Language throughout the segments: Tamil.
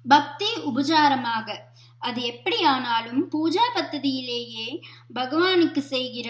பக்தி உபசாரமாக. அது எப்படியானாலும் பூஜா பத்ததியிலேயே பகவானுக்கு செய்கிற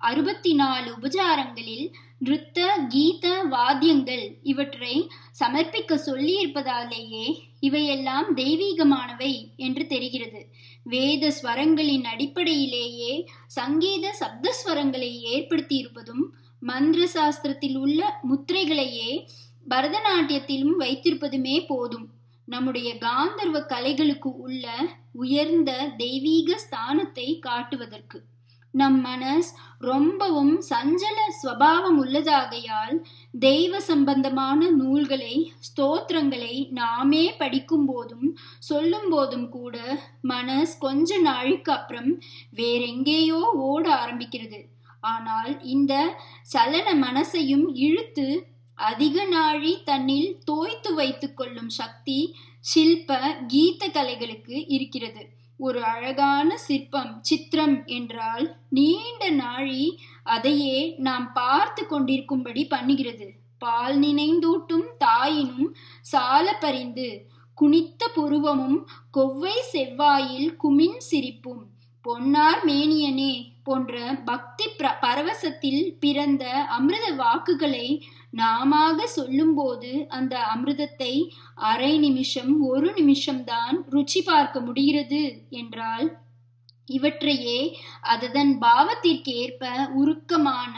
64 உபசாரங்களில் நிருத்த கீத வாத்தியங்கள் இவற்றை சமர்ப்பிக்க சொல்லி இருப்பதாலேயே இவையெல்லாம் தெய்வீகமானவை என்று தெரிகிறது. வேத ஸ்வரங்களின் அடிப்படையிலேயே சங்கீத சப்தஸ்வரங்களை ஏற்படுத்தி இருப்பதும் மந்திர சாஸ்திரத்தில் உள்ள முத்திரைகளையே பரதநாட்டியத்திலும் வைத்திருப்பதுமே போதும் நம்முடைய காந்தர்வ கலைகளுக்கு உள்ள உயர்ந்த தெய்வீக ஸ்தானத்தை காட்டுவதற்கு. நம் மனஸ் ரொம்பவும் சஞ்சல ஸ்வபாவம் உள்ளதாகையால் தெய்வ சம்பந்தமான நூல்களை ஸ்தோத்திரங்களை நாமே படிக்கும் போதும் சொல்லும் போதும் கூட மனஸ் கொஞ்ச நாளுக்கு அப்புறம் வேறெங்கேயோ ஓட ஆரம்பிக்கிறது. ஆனால் இந்த சலன மனசையும் இழுத்து அதிக நாழி தன்னில் தோய்த்து வைத்துக் கொள்ளும் சக்தி சில்ப கீத கலைகளுக்கு இருக்கிறது. ஒரு அழகான சித்திரம் என்றால் நீண்ட நாழி அதையே நாம் பார்த்து கொண்டிருக்கும்படி பண்ணுகிறது. பால் நினைந்தூட்டும் தாயினும் சால பறிந்து குனித்த புருவமும் கொவ்வை செவ்வாயில் குமின் சிரிப்பும் பொன்னார் மேனியனே போன்ற பக்தி பரவசத்தில் பிறந்த அமிர்த வாக்குகளை நாமாக சொல்லும் போது அந்த அமிர்தத்தை அரை நிமிஷம் 1 நிமிஷம்தான் ருச்சி பார்க்க முடிகிறது என்றால் இவற்றையே அதன் பாவத்திற்கேற்ப உருக்கமான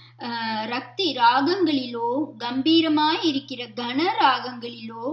ரக்தி ராகங்களிலோ கம்பீரமாயிருக்கிற கன ராகங்களிலோ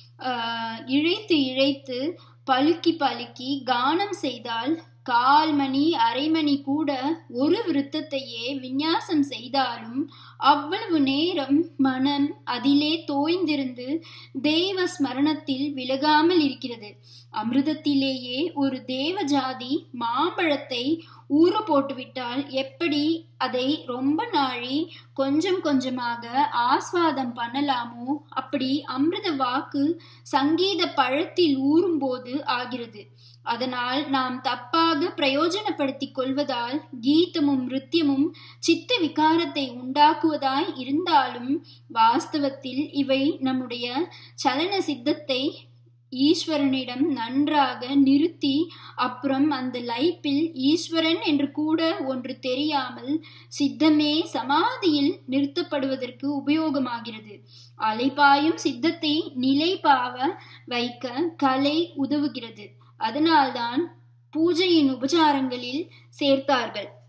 இழைத்து இழைத்து பலுக்கி பலுக்கி கானம் செய்தால் 1/4 மணி அரை மணி கூட ஒரு விருத்தத்தையே விந்யாசம் செய்தாலும் அவ்வளவு நேரம் மனம் அதிலே தோய்ந்திருந்து தேவ ஸ்மரணத்தில் விலகாமல் இருக்கிறது. அமிர்தத்திலேயே ஒரு தேவ ஜாதி மாம்பழத்தை ஊற போட்டுவிட்டால் எப்படி அதை ரொம்ப நாழி கொஞ்சம் கொஞ்சமாக ஆஸ்வாதம் பண்ணலாமோ அப்படி அமிர்த வாக்கு சங்கீத பழத்தில் ஊறும்போது ஆகிறது. அதனால் நாம் தப்பாக பிரயோஜனப்படுத்திக் கொள்வதால் கீதமும் நிருத்தியமும் சித்த விகாரத்தை உண்டாக்குவதாய் இருந்தாலும் வாஸ்தவத்தில் இவை நம்முடைய சலன சித்தத்தை ஈஸ்வரனிடம் நன்றாக நிறுத்தி அப்புறம் அந்த லைப்பில் ஈஸ்வரன் என்று கூட ஒன்று தெரியாமல் சித்தமே சமாதியில் நிறுத்தப்படுவதற்கு உபயோகமாகிறது. அலைபாயும் சித்தத்தை நிலைபாவ வைக்க கலை உதவுகிறது. அதனால்தான் பூஜையின் உபசாரங்களில் சேர்த்தார்கள்.